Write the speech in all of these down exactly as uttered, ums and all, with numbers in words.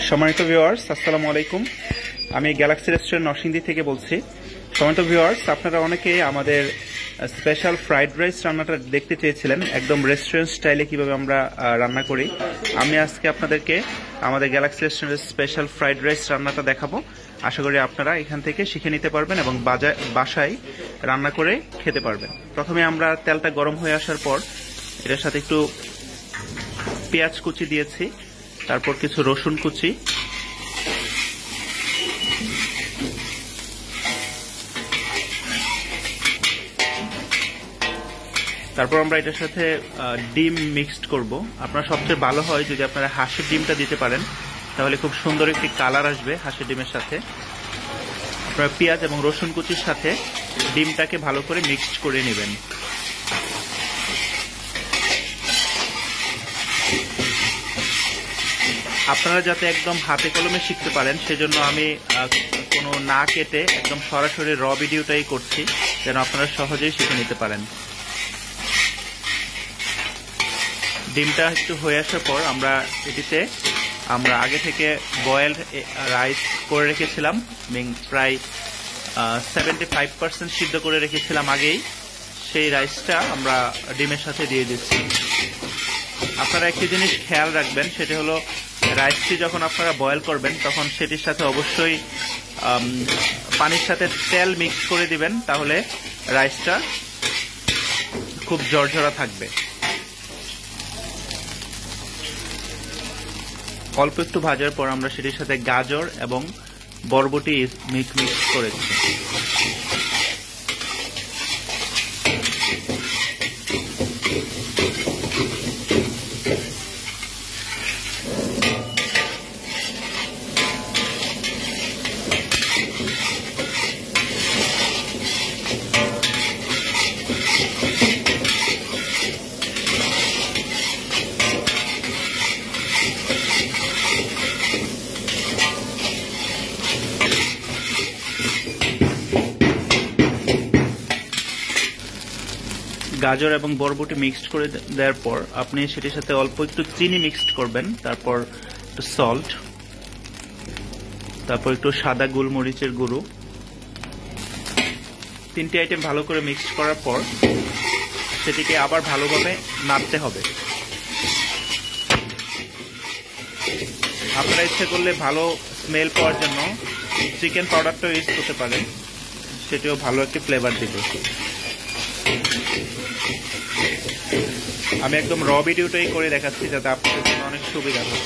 সম্মানিত ভিউয়ার্স, আসসালামু আলাইকুম। আমি গ্যালাক্সি রেস্টুরেন্ট নরসিংদী থেকে বলছি। সম্মানিত ভিউয়ার্স, আপনারা অনেকে আমাদের স্পেশাল ফ্রাইড রাইস রান্নাটা দেখতে চেয়েছিলেন, একদম রেস্টুরেন্ট স্টাইলে কিভাবে আমরা রান্না করি। আমি আজকে আপনাদেরকে আমাদের গ্যালাক্সি রেস্টুরেন্টের স্পেশাল ফ্রাইড রাইস রান্নাটা দেখাবো। আশা করি আপনারা এখান থেকে শিখে নিতে পারবেন এবং বাসায় রান্না করে খেতে পারবেন। প্রথমে আমরা তেলটা গরম হয়ে আসার পর এটার সাথে একটু পেঁয়াজ কুচি দিয়েছি, তারপর কিছু রসুন কুচি, তারপর আমরা এটার সাথে ডিম মিক্সড করব। আপনারা সবচেয়ে ভালো হয় যদি আপনারা হাঁসের ডিমটা দিতে পারেন, তাহলে খুব সুন্দর একটি কালার আসবে হাঁসের ডিমের সাথে। আপনারা পেঁয়াজ এবং রসুন কুচির সাথে ডিমটাকে ভালো করে মিক্সড করে নেবেন। আপনারা যাতে একদম হাতে কলমে শিখতে পারেন, সেজন্য আমি কোনো না কেটে একদম সরাসরি র ভিডিওটাই করছি, যেন আপনারা সহজেই শিখে নিতে পারেন। ডিমটা একটু হয়ে আসার পর আমরা এটিতে আমরা আগে থেকে বয়েলড রাইস করে রেখেছিলাম, প্রায় সেভেন্টি ফাইভ পার্সেন্ট সিদ্ধ করে রেখেছিলাম আগেই। সেই রাইসটা আমরা ডিমের সাথে দিয়ে দিচ্ছি। আপনারা একটি জিনিস খেয়াল রাখবেন, সেটি হলো রাইসটি যখন আপনারা বয়েল করবেন তখন সেটির সাথে অবশ্যই পানির সাথে তেল মিক্স করে দিবেন, তাহলে রাইসটা খুব ঝরঝরা থাকবে। অল্প একটু ভাজার পর আমরা সেটির সাথে গাজর এবং বরবটি মিক্স মিক্স করেছি। গাজর এবং বরবটি মিক্সড করে দেওয়ার পর আপনি সেটির সাথে অল্প একটু চিনি মিক্সড করবেন, তারপর একটু সল্ট, তারপর একটু সাদা গোলমরিচের গুঁড়ো। তিনটি আইটেম ভালো করে মিক্সড করার পর সেটিকে আবার ভালোভাবে নাড়তে হবে। আপনারা ইচ্ছে করলে ভালো স্মেল পাওয়ার জন্য চিকেন পাউডারটাও ইউজ করতে পারেন, সেটিও ভালো একটি ফ্লেভার দিবে। আমি একদম র ভিডিওটাই করে দেখাচ্ছি যাতে আপনাদের জন্য অনেক সুবিধা হয়।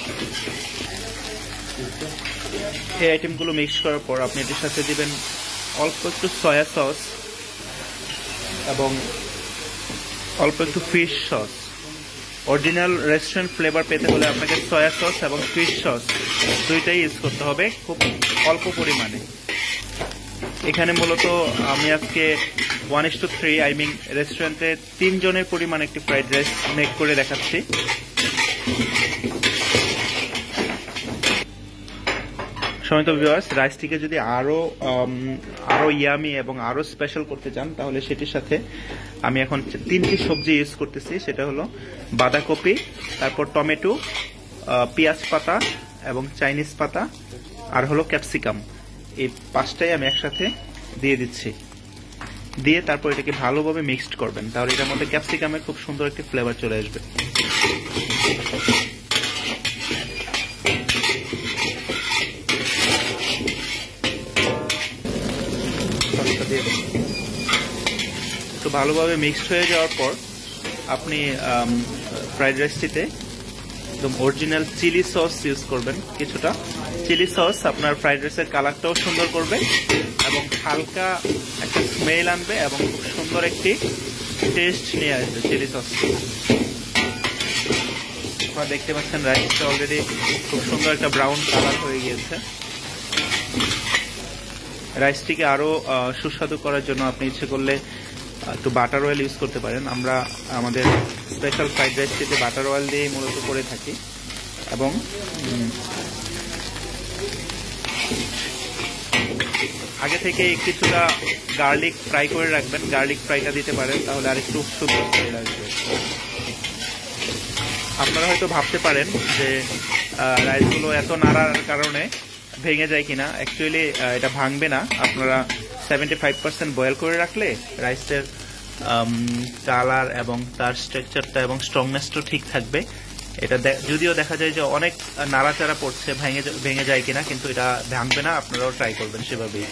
এই আইটেমগুলো মিক্স করার পর আপনি এটির সাথে দিবেন অল্প একটু সয়া সস এবং অল্প একটু fish sauce. Original restaurant flavour পেতে হলে আপনাকে সয়া সস এবং ফিশ সস দুইটাই ইউজ করতে হবে, খুব অল্প পরিমাণে। এখানে মূলত আমি আজকে one is to three I mean রেস্টুরেন্টে তিনজনের পরিমাণ একটি ফ্রাইড রাইস মেক করে দেখাচ্ছি। সম্মানিত ভিউয়ার্স, রাইসটিকে যদি আরো আরো ইয়ামি এবং আরো স্পেশাল করতে চান, তাহলে সেটির সাথে আমি এখন তিনটি সবজি ইউজ করতেছি। সেটা হলো বাঁধাকপি, তারপর টমেটো, পেঁয়াজ পাতা এবং চাইনিজ পাতা, আর হলো ক্যাপসিকাম। এই পাঁচটাই আমি একসাথে দিয়ে দিচ্ছি। দিয়ে তারপর এটাকে ভালোভাবে মিক্সড করবেন, তাহলে এটার মধ্যে ক্যাপসিকামের খুব সুন্দর একটি ফ্লেভার চলে আসবে। তো ভালোভাবে মিক্সড হয়ে যাওয়ার পর আপনি ফ্রাইড রাইসটিতে একদম অরিজিনাল চিলি সস ইউজ করবেন। কিছুটা চিলি সস আপনার ফ্রাইড রাইসের কালারটাও সুন্দর করবে এবং হালকা একটা স্মেল আনবে এবং খুব সুন্দর একটি টেস্ট নিয়ে আসবে চিলি সস। আপনারা দেখতে পাচ্ছেন রাইসটা অলরেডি খুব সুন্দর একটা ব্রাউন কালার হয়ে গিয়েছে। রাইসটিকে আরো সুস্বাদু করার জন্য আপনি ইচ্ছে করলে একটু বাটার অয়েল ইউজ করতে পারেন। আমরা আমাদের স্পেশাল ফ্রাইড রাইসটিতে বাটার অয়েল দিয়ে মূলত করে থাকি এবং আগে থেকে কিছুটা গার্লিক ফ্রাই করে রাখবেন। গার্লিক ফ্রাইটা দিতে পারেন, তাহলে আরেকটু সুন্দর স্মেল আসবে। আপনারা হয়তো ভাবতে পারেন যে রাইসগুলো এত নাড়ার কারণে ভেঙে যায় কিনা। অ্যাকচুয়ালি এটা ভাঙবে না, আপনারা সেভেন্টি ফাইভ পার্সেন্ট বয়েল করে রাখলে রাইসের কালার এবং তার স্ট্রাকচারটা এবং স্ট্রংনেসটা ঠিক থাকবে। এটা যদিও দেখা যায় যে অনেক নাড়াচাড়া পড়ছে, ভেঙে ভেঙে যায় কিনা, কিন্তু এটা ভাঙবে না, আপনারাও ট্রাই করবেন সেভাবেই।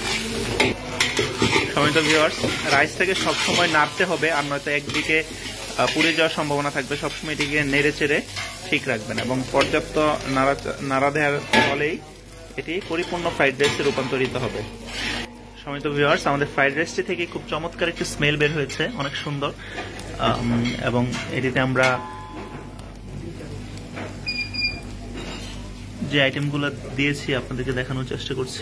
সম্মানিত ভিউয়ার্স, রাইসটাকে সবসময় নাড়তে হবে, আর নয়তো একদিকে পুড়ে যাওয়ার সম্ভাবনা থাকবে। সবসময় এটিকে নেড়ে চেড়ে ঠিক রাখবেন এবং পর্যাপ্ত নাড়া নাড়া দেওয়ার ফলেই এটি পরিপূর্ণ ফ্রাইড রাইসে রূপান্তরিত হবে। সম্মানিত ভিউয়ার্স, আমাদের ফ্রাইড রাইসটি থেকে খুব চমৎকার একটি স্মেল বের হয়েছে, অনেক সুন্দর। এবং এটিতে আমরা যে আইটেমগুলো দিয়েছি আপনাদেরকে দেখানোর চেষ্টা করছি।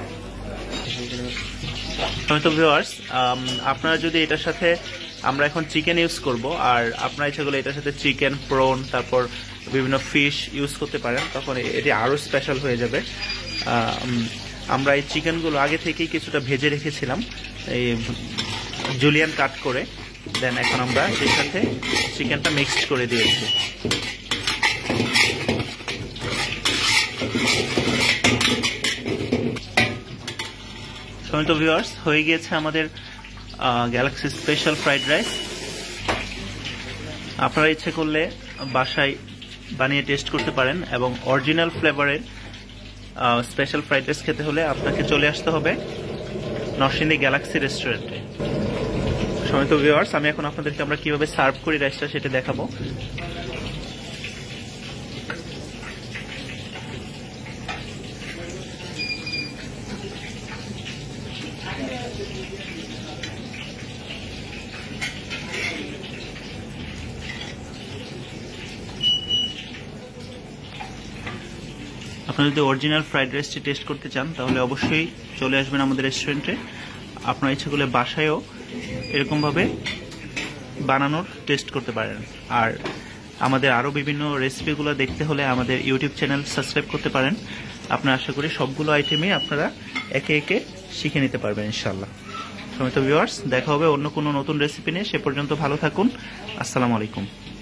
সম্মানিত ভিউয়ার্স, আপনারা যদি এটার সাথে, আমরা এখন চিকেন ইউজ করব, আর আপনারা ইচ্ছা করলে এটার সাথে চিকেন, প্রন, তারপর বিভিন্ন ফিশ ইউজ করতে পারেন, তখন এটি আরও স্পেশাল হয়ে যাবে। আমরা এই চিকেনগুলো আগে থেকেই কিছুটা ভেজে রেখেছিলাম, এই জুলিয়ান কাট করে। দেন এখন আমরা এর সাথে চিকেনটা মিক্সড করে দিয়েছি। সম্মানিত ভিউয়ার্স, হয়ে গিয়েছে আমাদের গ্যালাক্সি স্পেশাল ফ্রাইড রাইস। আপনারা ইচ্ছে করলে বাসায় বানিয়ে টেস্ট করতে পারেন, এবং অরিজিনাল ফ্লেভারের স্পেশাল ফ্রাইড রাইস খেতে হলে আপনাকে চলে আসতে হবে নরসিংদী গ্যালাক্সি রেস্টুরেন্টে। সম্মানিত ভিউয়ার্স, আমি এখন আপনাদেরকে আমরা কিভাবে সার্ভ করি রাইসটা সেটা দেখাবো। আপনারা যদি অরিজিনাল ফ্রাইড রাইসটি টেস্ট করতে চান তাহলে অবশ্যই চলে আসবেন আমাদের রেস্টুরেন্টে। আপনারা ইচ্ছা করলে বাসায়ও এরকমভাবে বানানোর টেস্ট করতে পারেন। আর আমাদের আরও বিভিন্ন রেসিপিগুলো দেখতে হলে আমাদের ইউটিউব চ্যানেল সাবস্ক্রাইব করতে পারেন। আপনারা আশা করি সবগুলো আইটেমই আপনারা একে একে শিখে নিতে পারবেন ইনশাআল্লাহ। সম্মানিত ভিউয়ার্স, দেখা হবে অন্য কোনো নতুন রেসিপি নিয়ে। সে পর্যন্ত ভালো থাকুন। আসসালামু আলাইকুম।